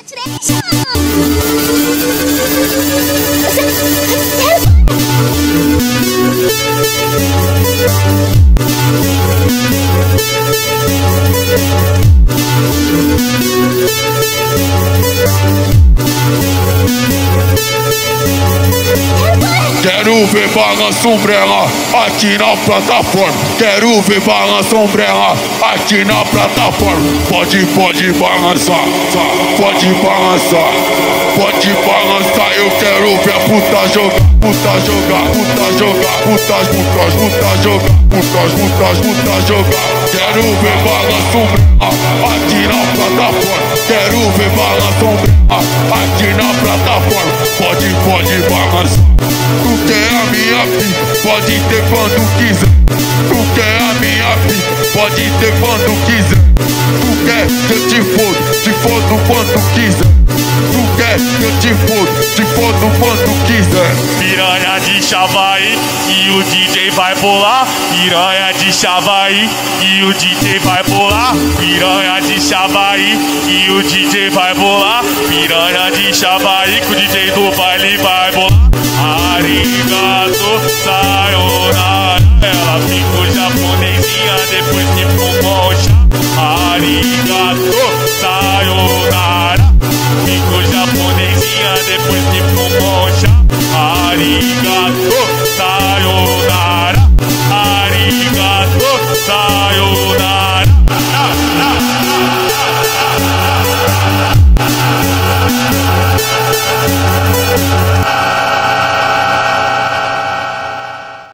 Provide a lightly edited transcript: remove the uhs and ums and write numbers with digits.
Quero ver balança umbrella aqui na plataforma. Quero ver balança umbrella aqui na plataforma. Pode balançar, pode balançar, pode balançar. Eu quero ver a puta jogar, puta jogar, puta jogar, putas jogar, puta jogar. Quero ver balança umbrella aqui na plataforma. Quero ver balança umbrella aqui na plataforma. Pode balançar. Tu quer a minha filha, pode ter quando quiser. Tu quer a minha filha, pode ter quando quiser. Tu quer que eu te fodo quanto quiser. Tu quer que eu te fodo quanto quiser. Piranha de Chavaí e o DJ vai bolar. Piranha de Chavaí e o DJ vai bolar. Piranha de Chavaí e o DJ vai bolar. Piranha de Chavaí que o DJ do baile vai bolar. Arigato, sayonara. Ela ficou japonesinha depois que fumou chá. Arigato, sayonara. Ficou japonesinha depois que fumou chá. Arigato, sayonara. Arigato.